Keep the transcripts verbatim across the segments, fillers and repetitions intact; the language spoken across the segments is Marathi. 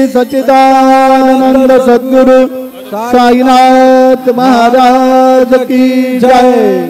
सच्चिदानंद सद्गुरु साईनाथ महाराज की जय।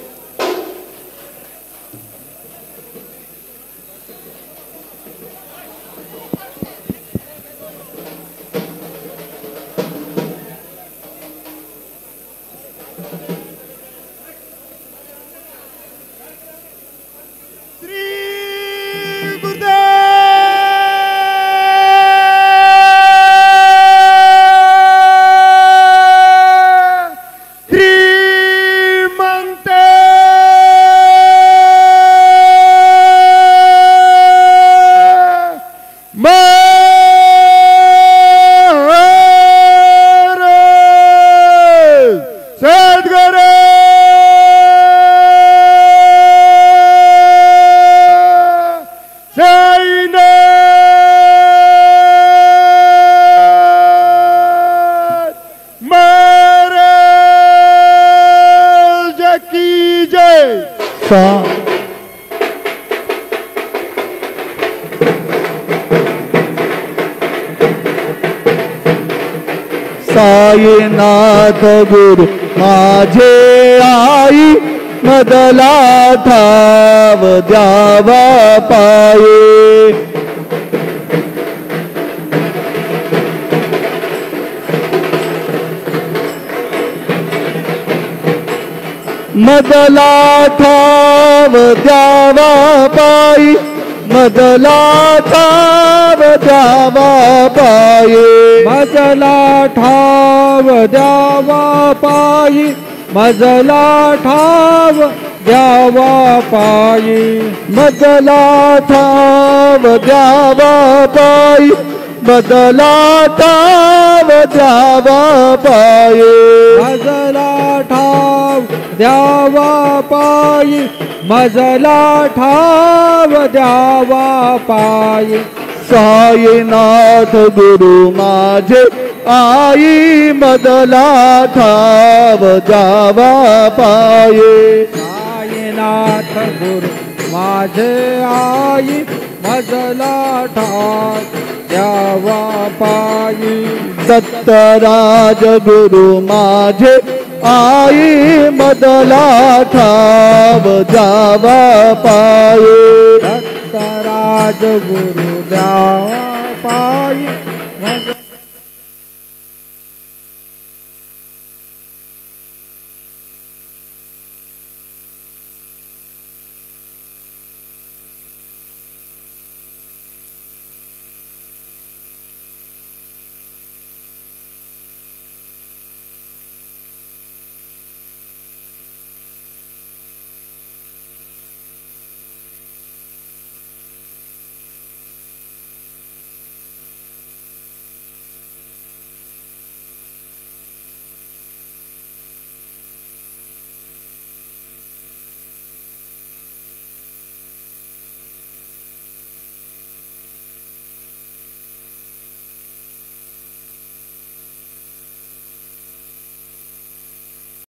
साईनाथ गुरु माझे आई मदला ठाव द्यावा पाये। मदला ठाव द्यावा पायी मदला ठाव द्यावा पाये। मजला ठाव द्यावा पायी मजला ठाव द्यावा पायी। मदला ठाव द्यावा पायी मदला ठाव द्यावा पाये। मजला ठाव द्यावा पायी मजला ठाव द्यावा पायी। साईनाथ गुरु माझे आई मदला ठाव द्यावा पाये। साईनाथ गुरु माझे आई मजला ठाव द्यावा पायी। दत्तराज गुरु माझे आई मदला ठाव द्यावा पाये। दत्तराज गुरु द्यावा पायी।